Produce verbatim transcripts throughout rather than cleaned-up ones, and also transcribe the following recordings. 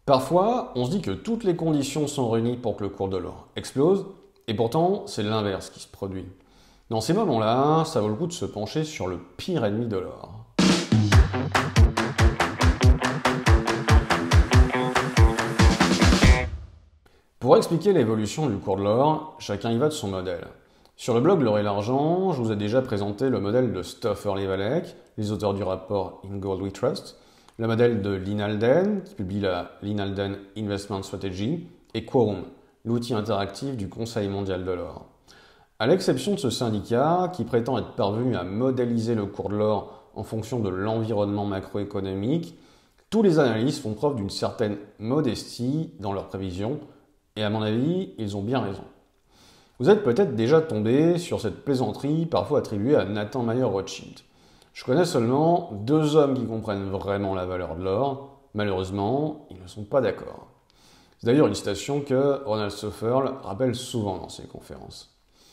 Parfois, on se dit que toutes les conditions sont réunies pour que le cours de l'or explose, et pourtant, c'est l'inverse qui se produit. Dans ces moments-là, ça vaut le coup de se pencher sur le pire ennemi de l'or. Pour expliquer l'évolution du cours de l'or, chacun y va de son modèle. Sur le blog L'Or et l'Argent, je vous ai déjà présenté le modèle de Stoffer-Levallois, les auteurs du rapport In Gold We Trust, le modèle de Lyn Alden, qui publie la Lyn Alden Investment Strategy, et Quorum, l'outil interactif du Conseil mondial de l'or. À l'exception de ce syndicat, qui prétend être parvenu à modéliser le cours de l'or en fonction de l'environnement macroéconomique, tous les analystes font preuve d'une certaine modestie dans leurs prévisions, et à mon avis, ils ont bien raison. Vous êtes peut-être déjà tombé sur cette plaisanterie parfois attribuée à Nathan Mayer-Rothschild. Je connais seulement deux hommes qui comprennent vraiment la valeur de l'or. Malheureusement, ils ne sont pas d'accord. C'est d'ailleurs une citation que Ronald Stoffer rappelle souvent dans ses conférences.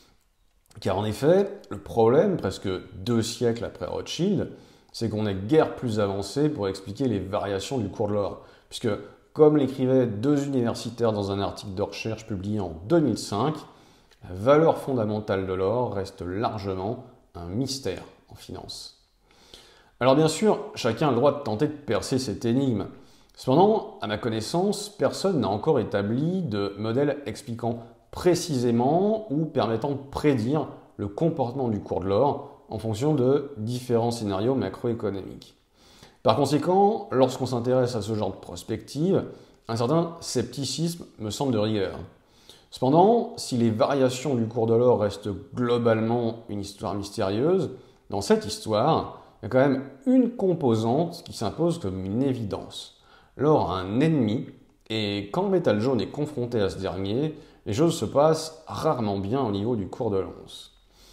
Car en effet, le problème, presque deux siècles après Rothschild, c'est qu'on n'est guère plus avancé pour expliquer les variations du cours de l'or. Puisque, comme l'écrivaient deux universitaires dans un article de recherche publié en deux mille cinq, la valeur fondamentale de l'or reste largement un mystère en finance. Alors bien sûr, chacun a le droit de tenter de percer cette énigme. Cependant, à ma connaissance, personne n'a encore établi de modèle expliquant précisément ou permettant de prédire le comportement du cours de l'or en fonction de différents scénarios macroéconomiques. Par conséquent, lorsqu'on s'intéresse à ce genre de prospective, un certain scepticisme me semble de rigueur. Cependant, si les variations du cours de l'or restent globalement une histoire mystérieuse, dans cette histoire, il y a quand même une composante qui s'impose comme une évidence. L'or a un ennemi, et quand le métal jaune est confronté à ce dernier, les choses se passent rarement bien au niveau du cours de l'once.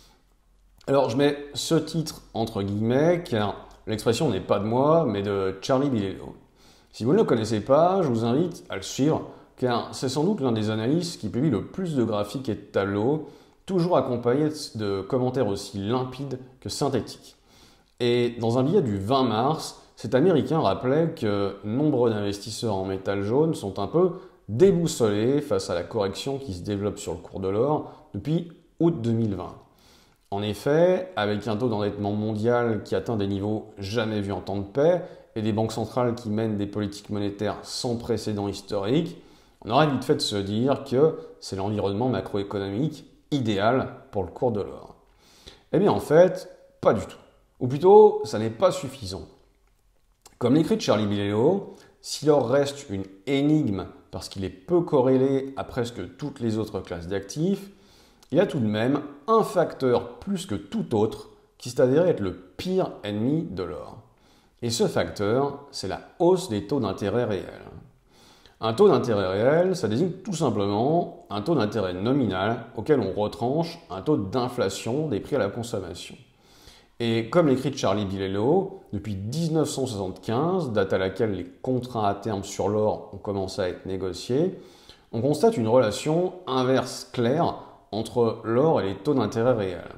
Alors je mets ce titre entre guillemets, car l'expression n'est pas de moi, mais de Charlie Bilello. Si vous ne le connaissez pas, je vous invite à le suivre, car c'est sans doute l'un des analystes qui publie le plus de graphiques et de tableaux, toujours accompagnés de commentaires aussi limpides que synthétiques. Et dans un billet du vingt mars, cet Américain rappelait que nombreux d'investisseurs en métal jaune sont un peu déboussolés face à la correction qui se développe sur le cours de l'or depuis août deux mille vingt. En effet, avec un taux d'endettement mondial qui atteint des niveaux jamais vus en temps de paix et des banques centrales qui mènent des politiques monétaires sans précédent historique, on aurait vite fait de se dire que c'est l'environnement macroéconomique idéal pour le cours de l'or. Eh bien en fait, pas du tout. Ou plutôt, ça n'est pas suffisant. Comme l'écrit Charlie Bilello, si l'or reste une énigme parce qu'il est peu corrélé à presque toutes les autres classes d'actifs, il y a tout de même un facteur plus que tout autre qui s'est avéré être le pire ennemi de l'or. Et ce facteur, c'est la hausse des taux d'intérêt réels. Un taux d'intérêt réel, ça désigne tout simplement un taux d'intérêt nominal auquel on retranche un taux d'inflation des prix à la consommation. Et comme l'écrit Charlie Bilello, depuis mille neuf cent soixante-quinze, date à laquelle les contrats à terme sur l'or ont commencé à être négociés, on constate une relation inverse claire entre l'or et les taux d'intérêt réels.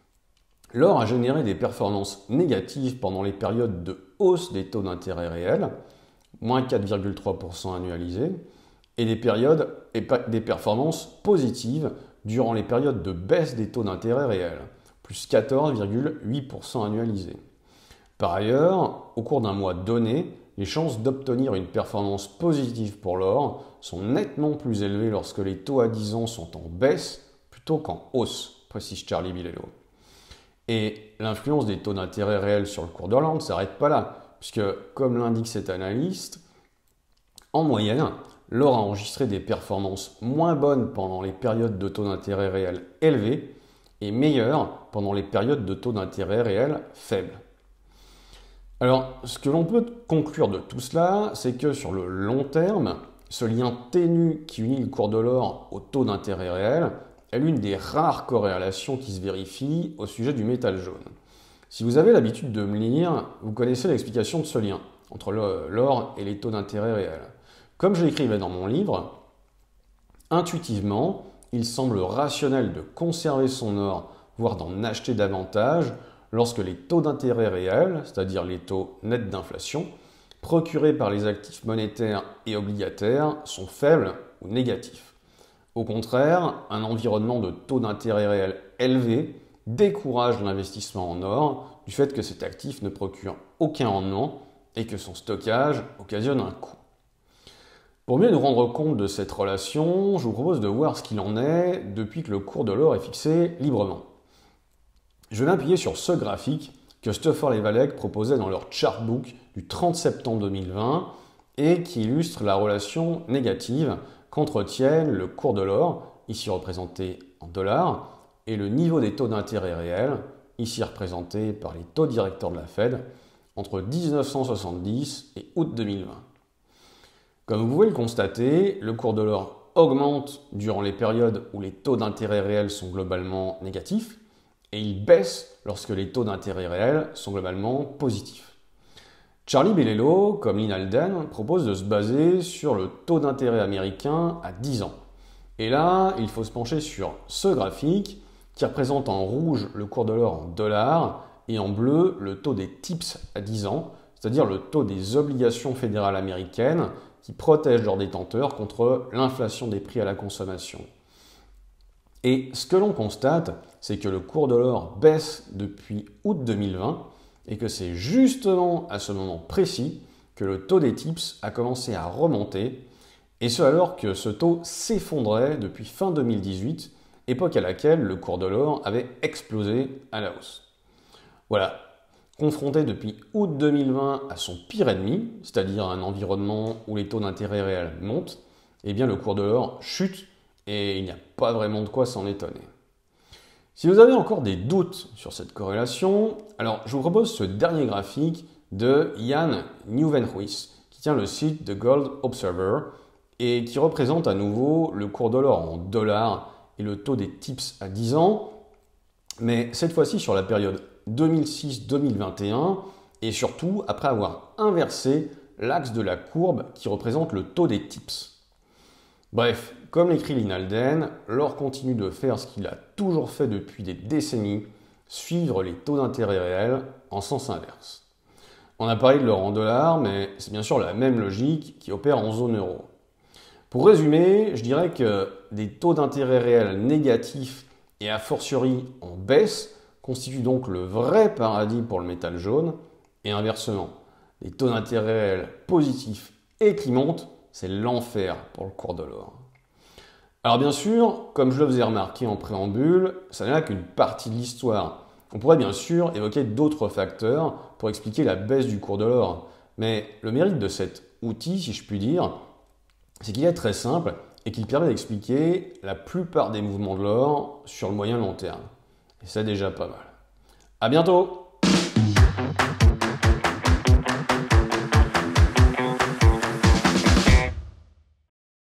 L'or a généré des performances négatives pendant les périodes de hausse des taux d'intérêt réels, moins quatre virgule trois pour cent annualisés, et des périodes et des performances positives durant les périodes de baisse des taux d'intérêt réels, plus quatorze virgule huit pour cent annualisés. Par ailleurs, au cours d'un mois donné, les chances d'obtenir une performance positive pour l'or sont nettement plus élevées lorsque les taux à dix ans sont en baisse plutôt qu'en hausse, précise Charlie Bilello. Et l'influence des taux d'intérêt réels sur le cours de l'or ne s'arrête pas là, puisque, comme l'indique cet analyste, en moyenne, l'or a enregistré des performances moins bonnes pendant les périodes de taux d'intérêt réels élevés et meilleures pendant les périodes de taux d'intérêt réels faibles. Alors, ce que l'on peut conclure de tout cela, c'est que sur le long terme, ce lien ténu qui unit le cours de l'or au taux d'intérêt réel est l'une des rares corrélations qui se vérifient au sujet du métal jaune. Si vous avez l'habitude de me lire, vous connaissez l'explication de ce lien entre l'or et les taux d'intérêt réels. Comme je l'écrivais dans mon livre, intuitivement, il semble rationnel de conserver son or, voire d'en acheter davantage, lorsque les taux d'intérêt réels, c'est-à-dire les taux nets d'inflation, procurés par les actifs monétaires et obligataires sont faibles ou négatifs. Au contraire, un environnement de taux d'intérêt réel élevé décourage l'investissement en or du fait que cet actif ne procure aucun rendement et que son stockage occasionne un coût. Pour mieux nous rendre compte de cette relation, je vous propose de voir ce qu'il en est depuis que le cours de l'or est fixé librement. Je vais m'appuyer sur ce graphique que Stoffer et Walek proposaient dans leur chartbook du trente septembre deux mille vingt et qui illustre la relation négative qu'entretiennent le cours de l'or, ici représenté en dollars, et le niveau des taux d'intérêt réels, ici représenté par les taux directeurs de la Fed, entre mille neuf cent soixante-dix et août deux mille vingt. Comme vous pouvez le constater, le cours de l'or augmente durant les périodes où les taux d'intérêt réels sont globalement négatifs et il baisse lorsque les taux d'intérêt réels sont globalement positifs. Charlie Bilello, comme Lynn Alden, propose de se baser sur le taux d'intérêt américain à dix ans. Et là, il faut se pencher sur ce graphique qui représente en rouge le cours de l'or en dollars et en bleu le taux des tips à dix ans, c'est-à-dire le taux des obligations fédérales américaines qui protègent leurs détenteurs contre l'inflation des prix à la consommation. Et ce que l'on constate, c'est que le cours de l'or baisse depuis août deux mille vingt et que c'est justement à ce moment précis que le taux des tips a commencé à remonter, et ce alors que ce taux s'effondrait depuis fin deux mille dix-huit, époque à laquelle le cours de l'or avait explosé à la hausse. Voilà. Confronté depuis août deux mille vingt à son pire ennemi, c'est-à-dire un environnement où les taux d'intérêt réels montent, eh bien le cours de l'or chute et il n'y a pas vraiment de quoi s'en étonner. Si vous avez encore des doutes sur cette corrélation, alors je vous propose ce dernier graphique de Jan Nieuwenhuis, qui tient le site de Gold Observer et qui représente à nouveau le cours de l'or en dollars et le taux des tips à dix ans, mais cette fois-ci sur la période deux mille six deux mille vingt et un et surtout après avoir inversé l'axe de la courbe qui représente le taux des tips. Bref, comme l'écrit Lynn Alden, l'or continue de faire ce qu'il a toujours fait depuis des décennies, suivre les taux d'intérêt réels en sens inverse. On a parlé de l'or en dollars, mais c'est bien sûr la même logique qui opère en zone euro. Pour résumer, je dirais que des taux d'intérêt réels négatifs et a fortiori en baisse constitue donc le vrai paradis pour le métal jaune, et inversement, les taux d'intérêt réels positifs et qui montent, c'est l'enfer pour le cours de l'or. Alors bien sûr, comme je le faisais remarquer en préambule, ça n'est là qu'une partie de l'histoire. On pourrait bien sûr évoquer d'autres facteurs pour expliquer la baisse du cours de l'or, mais le mérite de cet outil, si je puis dire, c'est qu'il est très simple et qu'il permet d'expliquer la plupart des mouvements de l'or sur le moyen long terme. Et c'est déjà pas mal. À bientôt!